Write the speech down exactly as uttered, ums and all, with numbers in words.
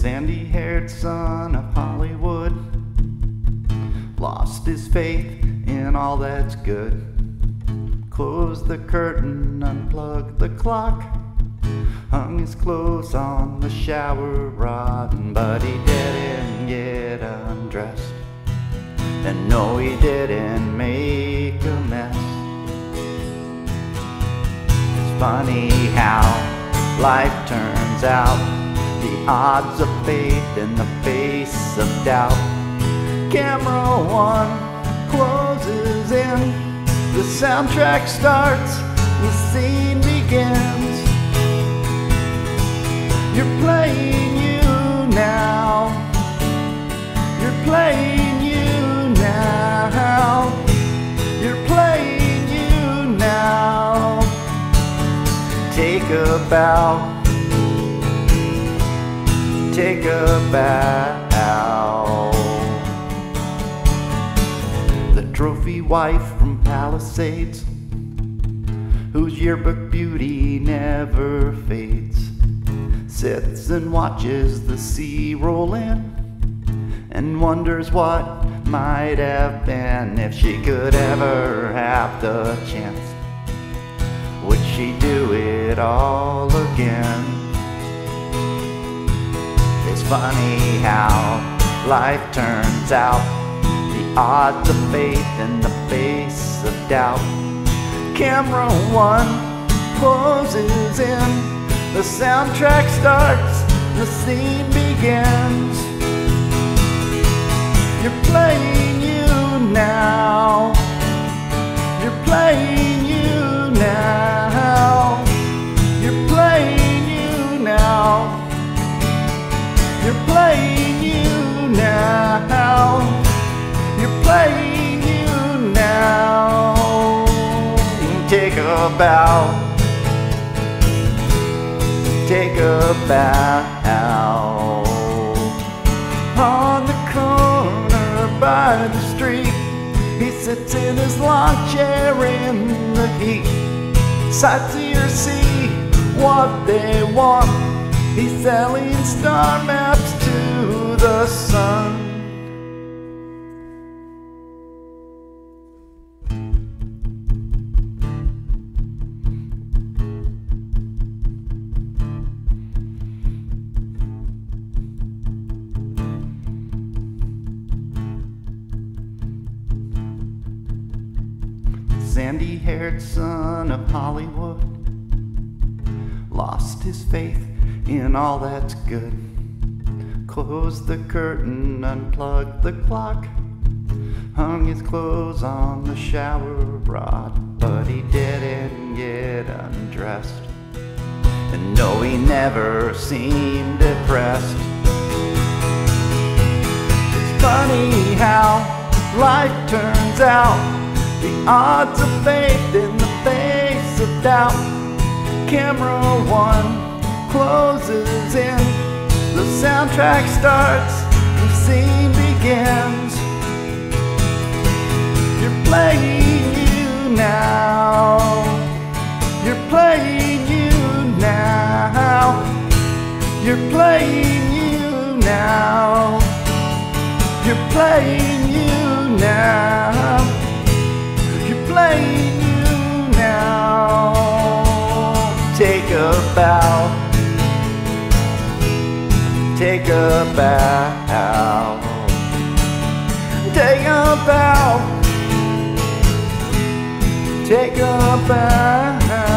sandy-haired son of Hollywood lost his faith in all that's good. Closed the curtain, unplugged the clock, hung his clothes on the shower rod, but he didn't get undressed. And no, he didn't make a mess. It's funny how life turns out, the odds of faith in the face of doubt. Camera one closes in, the soundtrack starts, the scene begins. You're playing you now, you're playing you now, you're playing you now. Take a bow, take a bow. The trophy wife from Palisades, whose yearbook beauty never fades, sits and watches the sea roll in and wonders what might have been if she could ever have the chance. Would she do it all again? It's funny how life turns out, the odds of faith in the face of doubt. Camera one closes in, the soundtrack starts, the scene begins. You're playing you now, you're playing you now, you're playing you now, you're playing you now, you're playing you now. Take a bow, take a bow. On the corner by the street, he sits in his lawn chair in the heat. Sightseers see what they want, he's selling star maps to the sun. Sandy-haired son of Hollywood lost his faith in all that's good. Closed the curtain, unplugged the clock, hung his clothes on the shower rod, but he didn't get undressed. And no, he never seemed depressed. It's funny how life turns out, the odds of faith in the face of doubt. Camera one closes in, the soundtrack starts, the scene begins. You're playing you now, you're playing you now, you're playing you now, you're playing you now, playing you now. Take a bow, take a bow, take a bow, take a bow.